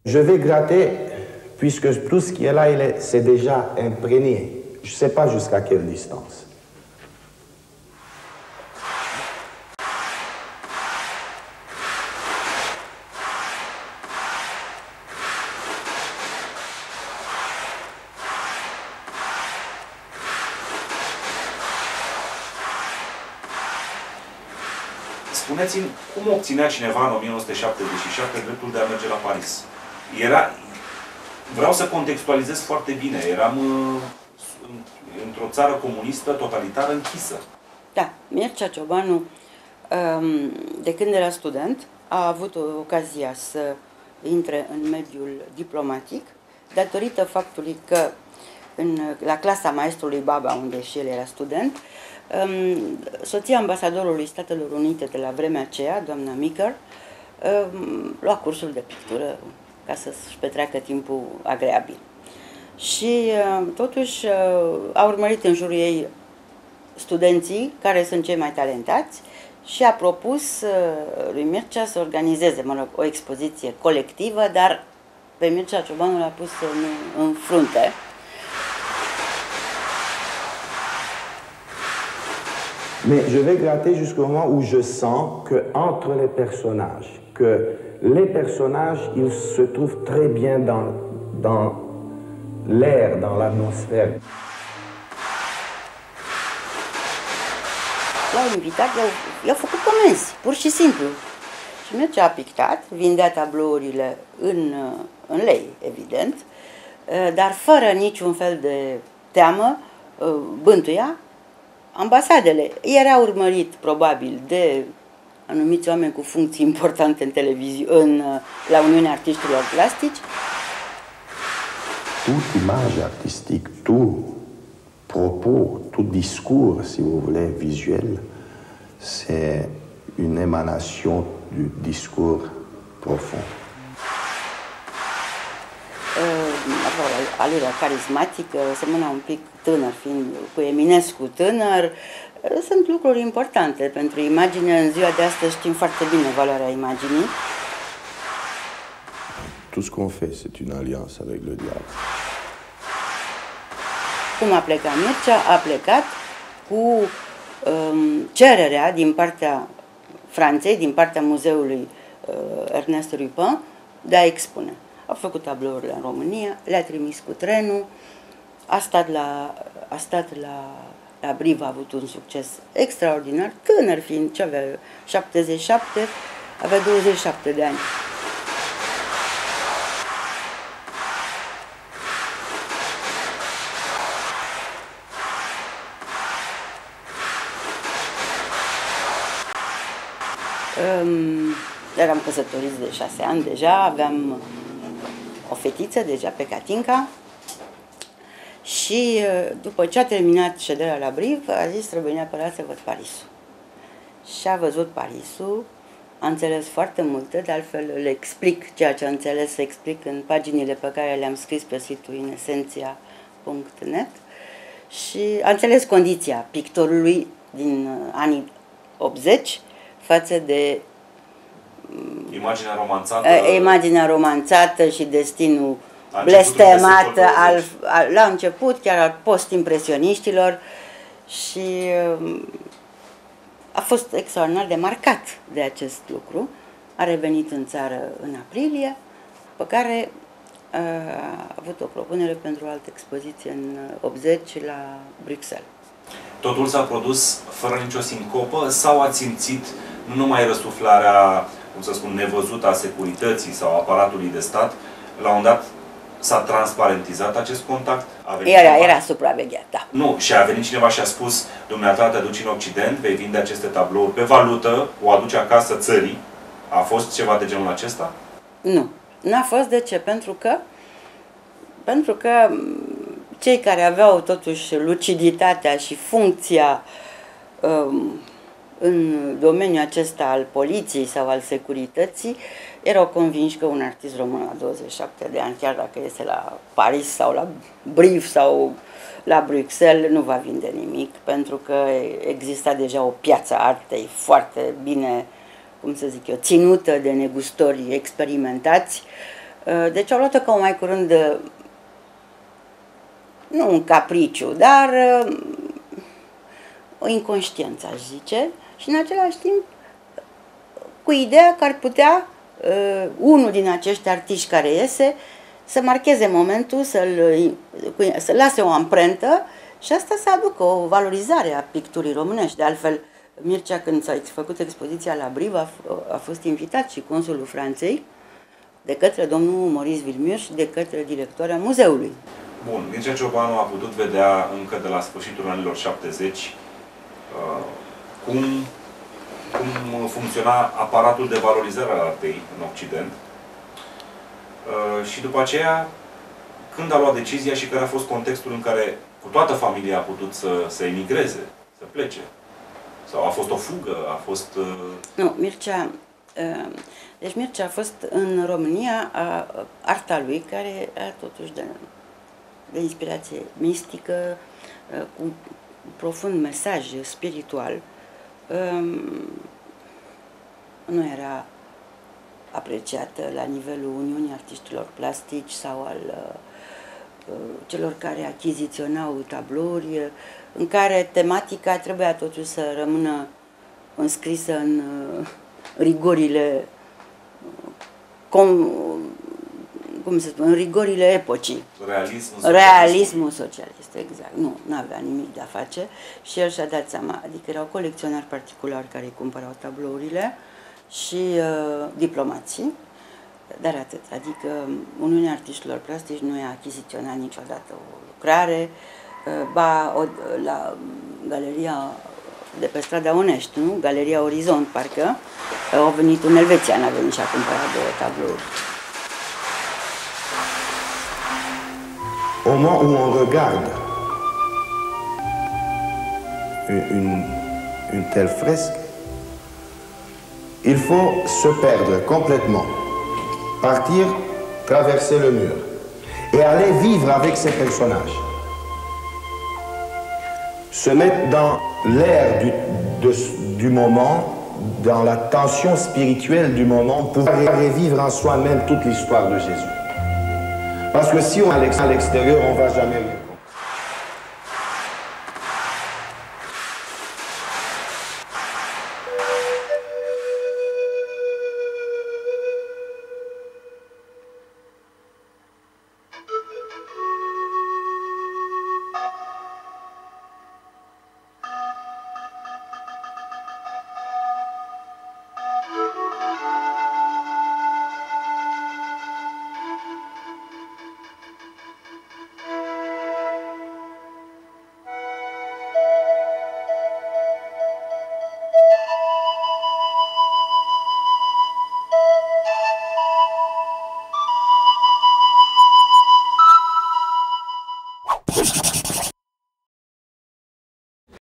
Je vais gratter, puisque tout ce qui est là, c'est déjà imprégné. Je ne sais pas jusqu'à quelle distance. Spuneți-mi, cum obținea cineva în 1977 dreptul de a merge la Paris? Vreau să contextualizez foarte bine. Eram într-o țară comunistă, totalitară, închisă. Da, Mircea Ciobanu, de când era student, a avut ocazia să intre în mediul diplomatic, datorită faptului că la clasa maestrului Baba, unde și el era student, soția ambasadorului Statelor Unite de la vremea aceea, doamna Meeker, lua cursuri de pictură ca să-și petreacă timpul agreabil. Și totuși a urmărit în jurul ei studenții care sunt cei mai talentați și a propus lui Mircea să organizeze, o expoziție colectivă, dar pe Mircea Ciobanu l-a pus în frunte. Mais je vais gratter jusqu'au moment où je sens que entre les personnages, ils se trouvent très bien dans l'air, dans l'atmosphère. L-au invitat, i-au făcut comenzi, pur și simplu. Și Mircea a pictat, vindea tablourile în lei, evident, dar fără niciun fel de teamă, bântuia ambasadele. Era urmărit, probabil, de anumiți oameni cu funcții importante la Uniunea Artiștilor Plastici. Toute image artistique, tout propos, tout discours, si vous voulez, visuel, c'est une émanation du discours profond. Alura carismatică, semăna un pic tânăr, fiind cu Eminescu tânăr, sunt lucruri importante pentru imagine. În ziua de astăzi știm foarte bine valoarea imaginii. Tout ce qu'on fait, c'est une alliance avec le diable. Cum a plecat Mircea? A plecat cu cererea din partea Franței, din partea muzeului Ernest Rupin, de a expune. A făcut tablourile în România, le-a trimis cu trenul, a stat la Briv, a avut un succes extraordinar, tânăr fiind, ce avea, 77, avea 27 de ani. Eram căsătoriți de 6 ani deja, aveam o fetiță deja pe Catinca și după ce a terminat șederea la Briv, a zis trebuie neapărat să văd Parisul. Și a văzut Parisul, a înțeles foarte multe, de altfel le explic ceea ce a înțeles, să explic în paginile pe care le-am scris pe site-ul inesentia.net și a înțeles condiția pictorului din anii 80 față de imaginea romanțată și destinul blestemat la început, chiar al post-impresioniștilor, și a fost extraordinar de marcat de acest lucru. A revenit în țară în aprilie, pe care a avut o propunere pentru o altă expoziție în 80 la Bruxelles. Totul s-a produs fără nicio sincopă sau ați simțit nu numai răsuflarea, cum să spun, nevăzută a securității sau aparatului de stat, la un moment dat s-a transparentizat acest contact? Era supravegheat, da. Nu, și a venit cineva și a spus, dumneata te duci în Occident, vei vinde aceste tablouri pe valută, o aduci acasă țării. A fost ceva de genul acesta? Nu, n-a fost. De ce? Pentru că cei care aveau totuși luciditatea și funcția în domeniul acesta al poliției sau al securității erau convinși că un artist român la 27 de ani, chiar dacă este la Paris sau la Brive sau la Bruxelles, nu va vinde nimic, pentru că exista deja o piață a artei foarte bine, cum să zic eu, ținută de negustori experimentați, Deci au luat-o ca mai curând, nu un capriciu, dar o inconștiență, aș zice, și în același timp cu ideea că ar putea unul din acești artiști care iese să marcheze momentul, să lase o amprentă și asta să aducă o valorizare a picturii românești. De altfel, Mircea, când s-a făcut expoziția la Briv, a fost invitat și consulul Franței de către domnul Maurice Villemur și de către directoarea muzeului. Bun, Mircea Ciobanu a putut vedea încă de la sfârșitul anilor 70 cum funcționa aparatul de valorizare al artei în Occident și după aceea, când a luat decizia și care a fost contextul în care cu toată familia a putut să emigreze, să plece. Sau a fost o fugă, a fost... Nu, Mircea... Deci Mircea a fost în România, arta lui, care era totuși de inspirație mistică, cu un profund mesaj spiritual. Nu era apreciată la nivelul Uniunii Artiștilor Plastici sau al celor care achiziționau tablouri, în care tematica trebuia totuși să rămână înscrisă în rigorile, cum se spune, în rigorile epocii. Realismul socialist, exact. Nu avea nimic de a face și el și-a dat seama. Adică erau colecționari particulari care îi cumpărau tablourile și diplomații, dar atât. Adică Uniunea Artiștilor Plastici nu i-a achiziționat niciodată o lucrare, la galeria de pe strada Onești, nu? Galeria Orizont, parcă, au venit un elvețian, a venit și a cumpărat 2 tablouri. Au moment où on regarde une telle fresque, il faut se perdre complètement, partir, traverser le mur et aller vivre avec ces personnages. Se mettre dans l'air du moment, dans la tension spirituelle du moment, pour revivre en soi-même toute l'histoire de Jésus. Parce que si on est à l'extérieur, on ne va jamais...